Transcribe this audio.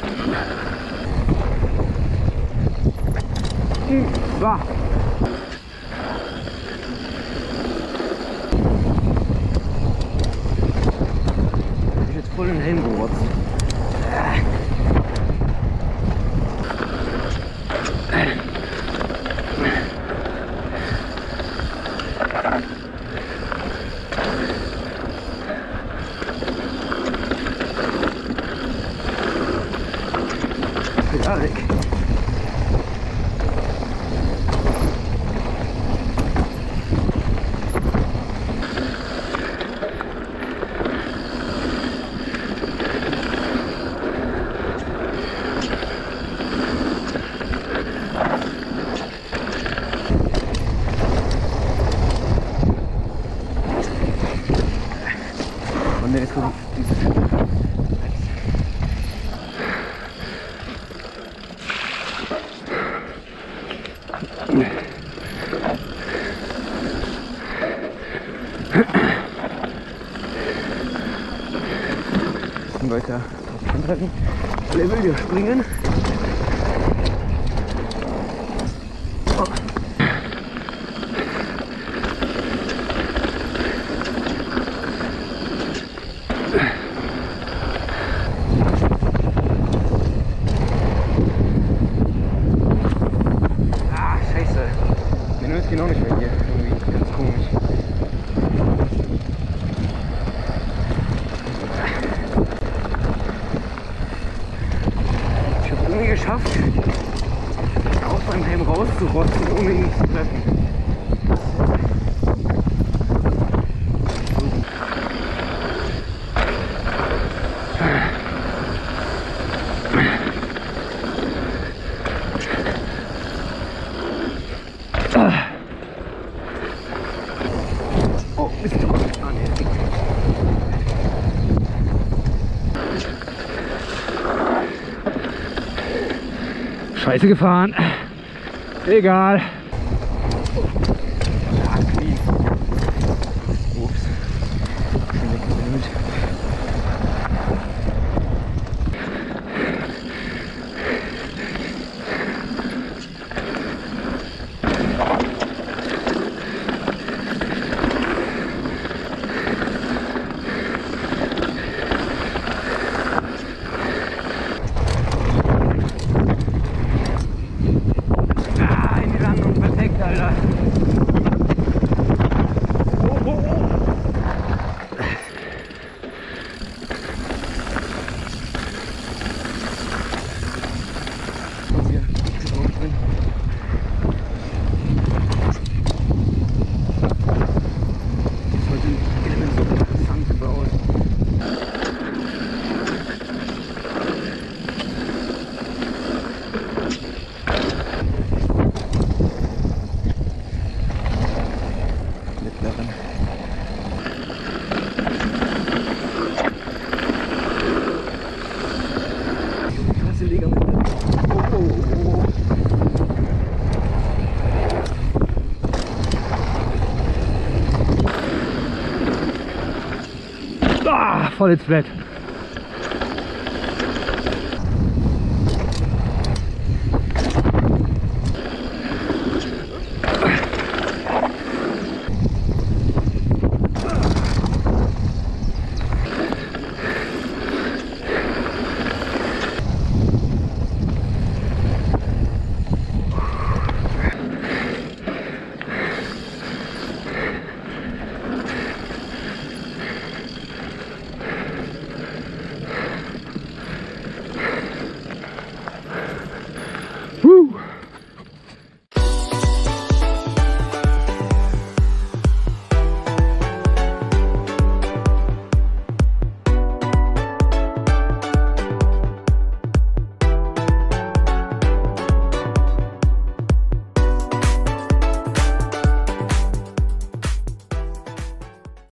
So. Ich jetzt voll in den Helm gerotzt. Ja, weg. Und jetzt kommt diese. Weiter antreffen. Alle will hier springen. Oh. Ah, scheiße. Der Nö ist genau nicht mehr hier. Irgendwie ganz komisch. Geschafft, aus meinem Helm rauszurotzen, ohne ihn zu treffen. Oh, Mist. Ah, nee. Scheiße gefahren. Egal. Ups. Alter. Oh, oh, oh. Hier, drauf drin. Das sollte ein Element so interessant bauen. Ah, voll ins Flat.